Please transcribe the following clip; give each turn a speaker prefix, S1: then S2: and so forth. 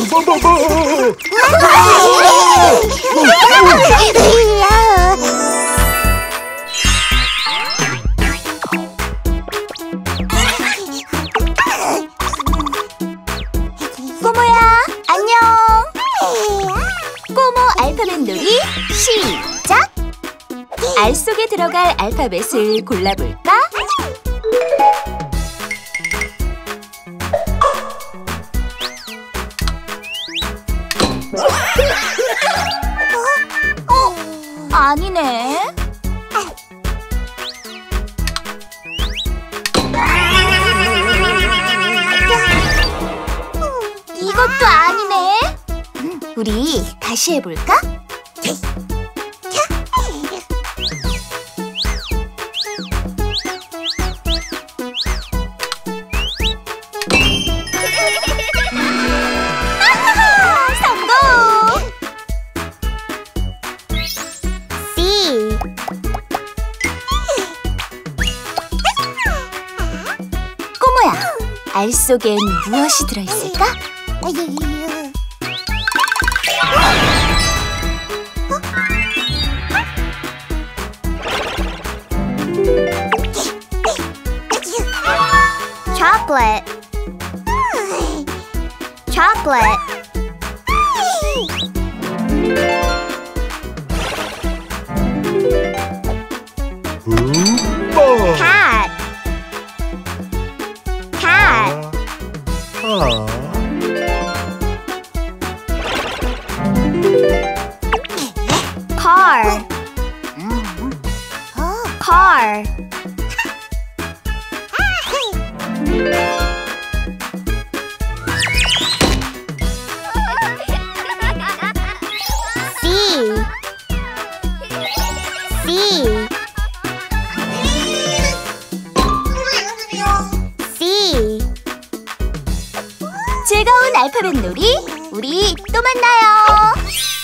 S1: 꼬모야, 안녕. 꼬모 알파벳 놀이 시작! 알 속에 들어갈 알파벳을 골라볼까? 아니네. 이것도 아니네. 우리 다시 해볼까? 성공! C. 꼬모야, 알 속엔 무엇이 들어있을까? Chocolate. Chocolate. Cat. Cat. Car. Car. C. C. C. 즐거운 알파벳 놀이, 우리 또 만나요.